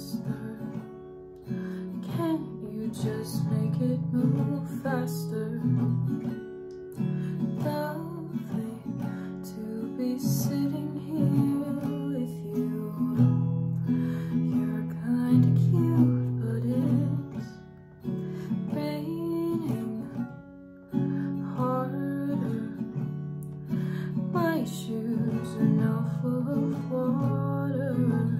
faster? Can't you just make it move faster? Lovely to be sitting here with you. You're kinda cute, but it's raining harder. My shoes are now full of water.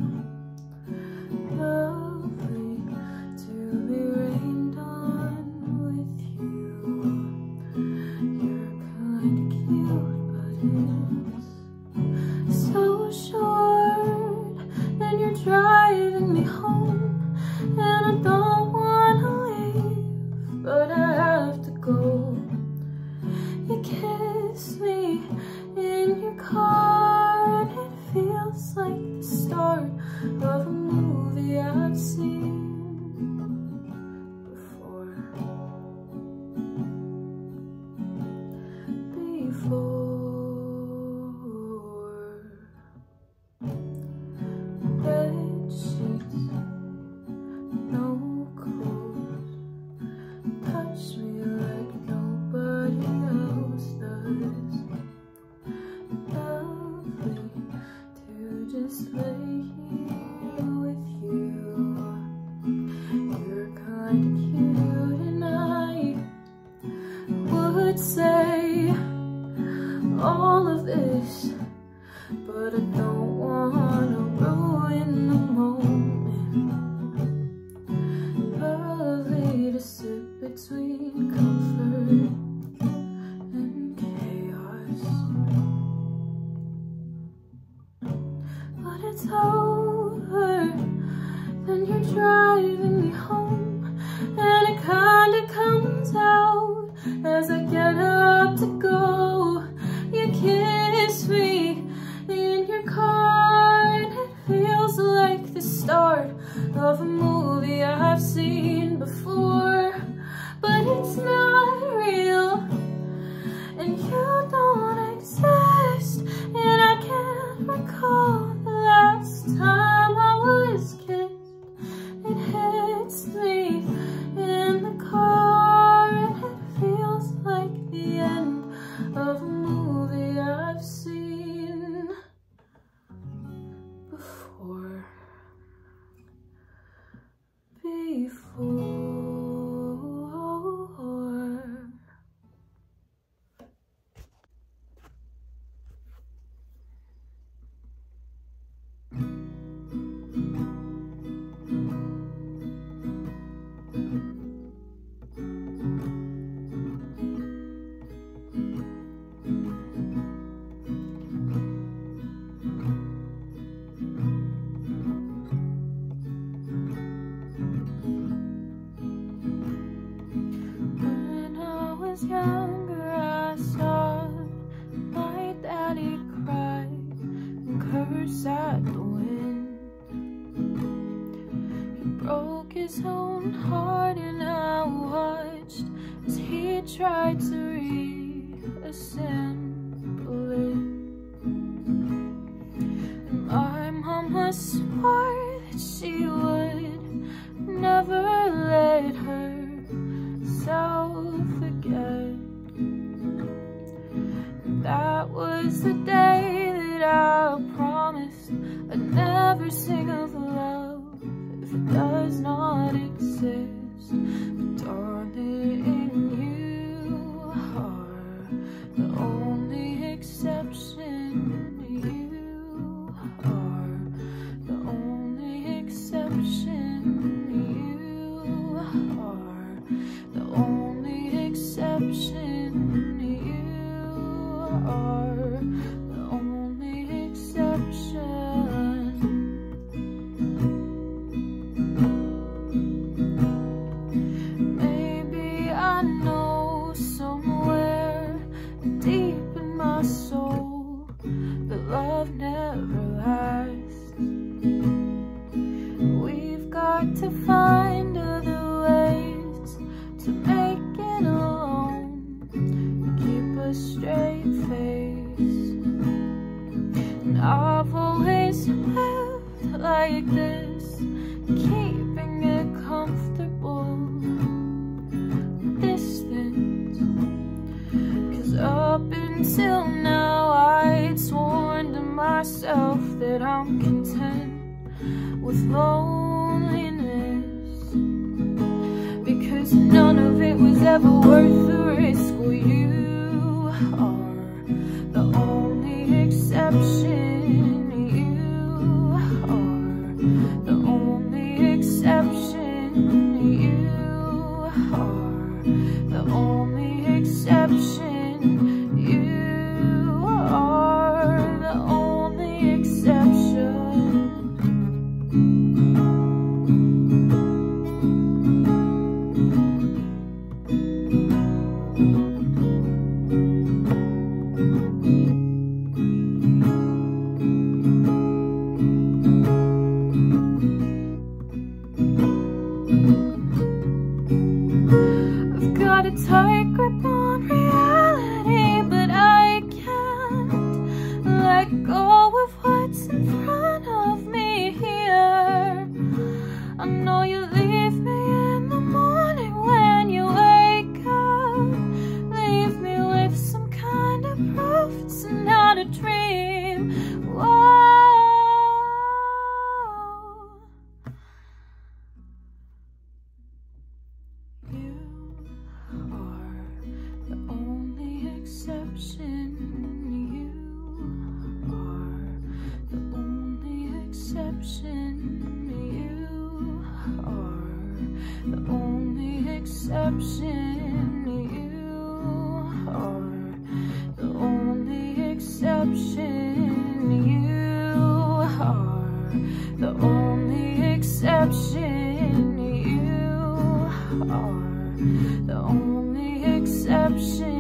Lovely to be rained on with you. You're kinda cute, but it's so short. And you're driving me home, and I don't wanna leave, but I have to go. You kiss me in your car, and it feels like the start of a movie I've seen before. Bed sheets, no clothes, touch me like nobody else does. Lovely to just lay here with you. You're kinda cute, and I would say all of this, but I don't wanna ruin the moment. Lovely to sit between comfort and chaos, but it's over. Then you're driving me home, and it kinda comes out as I get up to go. You kiss me in your car, and it feels like the start of a movie I've seen before, but it's not real, and you don't exist, and I can't recall the last time I was kissed. It hits me in the car, and it feels like the end of a movie I've seen before. Younger, I saw my daddy cry and curse at the wind. He broke his own heart, and I watched as he tried to reassemble it. And my mama swore that she would never let herself forget. That was the day that I promised I'd never sing of love if it does not exist. But darling, you are the only exception. You are the only exception. You are the only exception. You are the only exception. Maybe I know somewhere deep in my soul that love never lasts. We've got to find other ways to make it alone, keep a straight face. And I've always lived like this, was ever worth the risk. Well, you are the only exception. You are the only exception. You are the only exception. You are the only exception. I've got a tight grip on reality, but I can't let go of what's in front of me here. I know you leave me in the morning when you wake up, leave me with some kind of proof it's not a dream. Whoa. Exception. You are the only exception. You are the only exception. You are the only exception. You are the only exception. You are the only exception.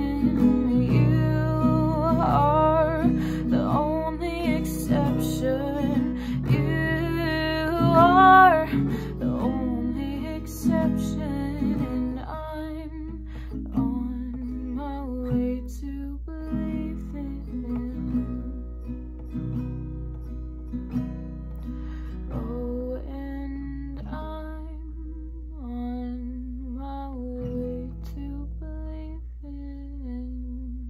And I'm on my way to believing. Oh, and I'm on my way to believing.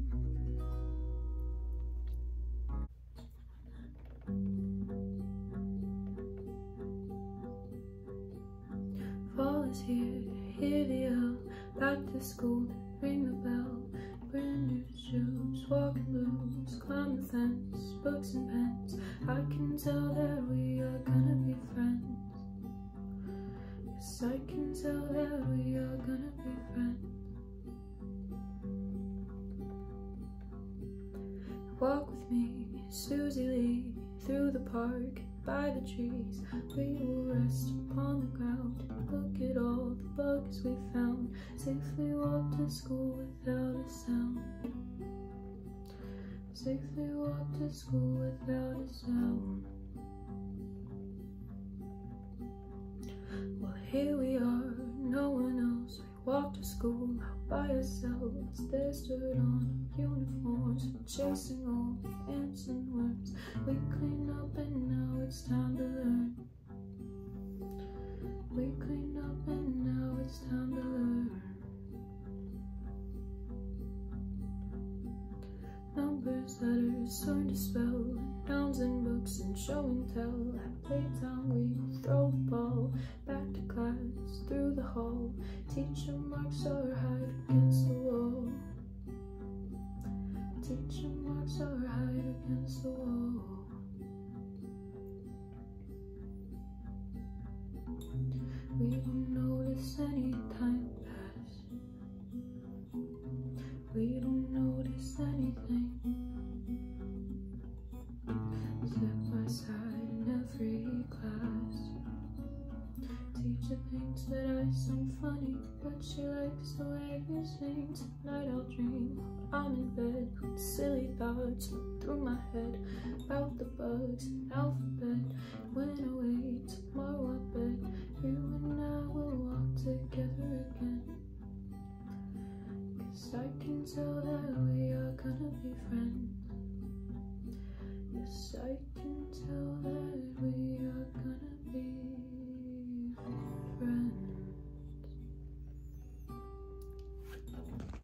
Fall is here, hear the yell, back to school, ring the bell, brand new shoes, walking blues, climb the fence, books and pens. I can tell that we are gonna be friends. Yes, I can tell that we are gonna be friends. Walk with me, Susie Lee, through the park, by the trees. We will rest upon the ground, look at all the bugs we found. Safely walk to school without a sound. Safely walk to school without a sound. Well, here we are, no one else. We walk to school out by ourselves. There's dirt on our uniforms, chasing all the ants and worms. We clean up and now it's time to learn. We clean up and now it's time to learn. Numbers, letters, learn to spell, nouns and books and show and tell. At playtime we throw the ball back to class through the hall. Teacher marks our height against the wall. Teacher marks our height against the wall. We don't notice any time pass. We don't notice anything. Step by side in every class. Teacher thinks that I sound funny, but she likes the way you sing. Tonight I'll dream I'm in bed with silly thoughts through my head about the bugs and alphabet. When I wake tomorrow, I bet you and I will walk together again. 'Cause I can tell that we are gonna be friends. Yes, I can